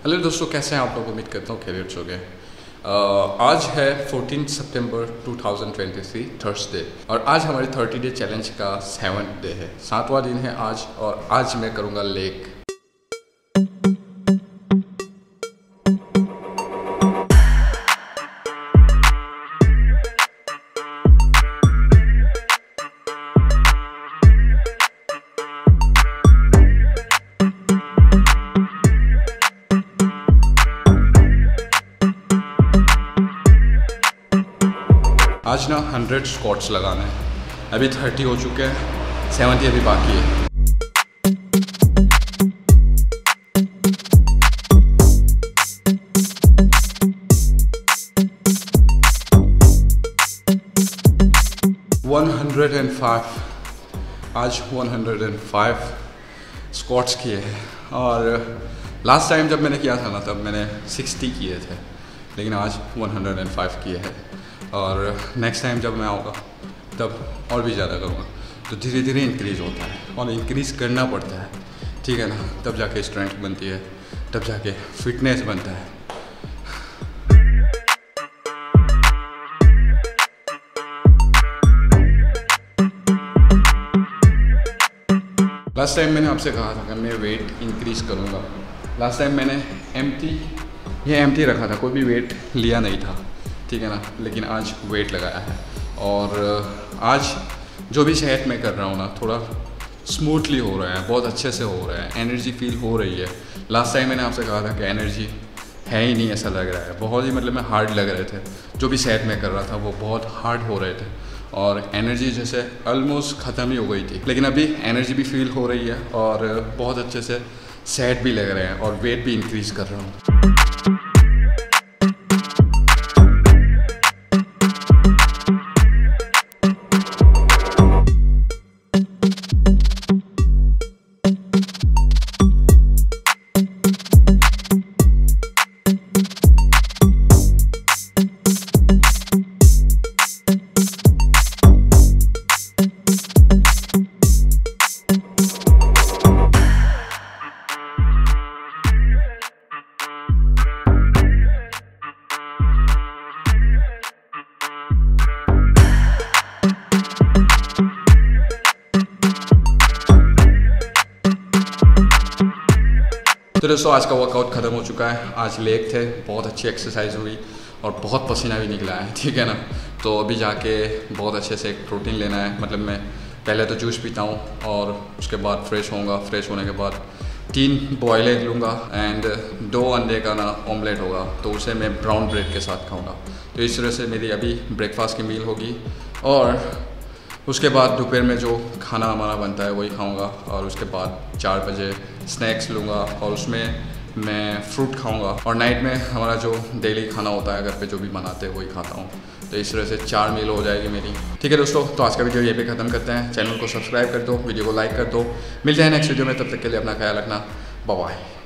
Hello दोस्तों, कैसे हैं आप लोग। उम्मीद करता हूँ खैरियत हो गए। आज है 14 सितंबर 2023 थर्सडे और आज हमारी 30 डे चैलेंज का 7th डे है, 7वां दिन है आज। और आज मैं करूँगा लेग। आज ना 100 स्क्वाट्स लगाना है। अभी 30 हो चुके हैं, 70 अभी बाकी है। आज 105 स्क्वाट्स किए हैं। और लास्ट टाइम जब मैंने किया था ना, तब मैंने 60 किए थे, लेकिन आज 105 किए हैं। और नेक्स्ट टाइम जब मैं आऊँगा तब और भी ज़्यादा करूँगा। तो धीरे धीरे इंक्रीज़ होता है और इंक्रीज़ करना पड़ता है, ठीक है ना। तब जाके स्ट्रेंथ बनती है, तब जाके फिटनेस बनता है। लास्ट टाइम मैंने आपसे कहा था कि मैं वेट इंक्रीज़ करूँगा। लास्ट टाइम मैंने एम्प्टी रखा था, कोई भी वेट लिया नहीं था, ठीक है ना। लेकिन आज वेट लगाया है और आज जो भी सेहत में कर रहा हूँ ना, थोड़ा स्मूथली हो रहा है, बहुत अच्छे से हो रहा है, एनर्जी फील हो रही है। लास्ट टाइम मैंने आपसे कहा था कि एनर्जी है ही नहीं, ऐसा लग रहा है। बहुत ही मतलब में हार्ड लग रहे थे, जो भी सेहत में कर रहा था वो बहुत हार्ड हो रहे थे और एनर्जी जैसे ऑलमोस्ट ख़त्म ही हो गई थी। लेकिन अभी एनर्जी भी फील हो रही है और बहुत अच्छे से सेहत भी लग रहे हैं और वेट भी इंक्रीज़ कर रहा हूँ। तो दोस्तों, आज का वर्कआउट ख़त्म हो चुका है। आज लेग थे, बहुत अच्छी एक्सरसाइज हुई और बहुत पसीना भी निकला है, ठीक है ना। तो अभी जाके बहुत अच्छे से एक प्रोटीन लेना है। मतलब मैं पहले तो जूस पीता हूँ और उसके बाद फ्रेश होऊंगा। फ्रेश होने के बाद 3 बॉयल एग लूँगा एंड 2 अंडे का ना ऑमलेट होगा, तो उसे मैं ब्राउन ब्रेड के साथ खाऊँगा। तो इस तरह से मेरी अभी ब्रेकफास्ट की मील होगी और उसके बाद दोपहर में जो खाना हमारा बनता है वही खाऊंगा। और उसके बाद 4 बजे स्नैक्स लूँगा और उसमें मैं फ्रूट खाऊंगा। और नाइट में हमारा जो डेली खाना होता है घर पे जो भी बनाते हैं वही खाता हूँ। तो इस तरह से 4 मील हो जाएगी मेरी, ठीक है दोस्तों। तो आज का वीडियो ये पे ख़त्म करते हैं। चैनल को सब्सक्राइब कर दो, वीडियो को लाइक कर दो। मिलते हैं नेक्स्ट वीडियो में, तब तक के लिए अपना ख्याल रखना। Bye bye.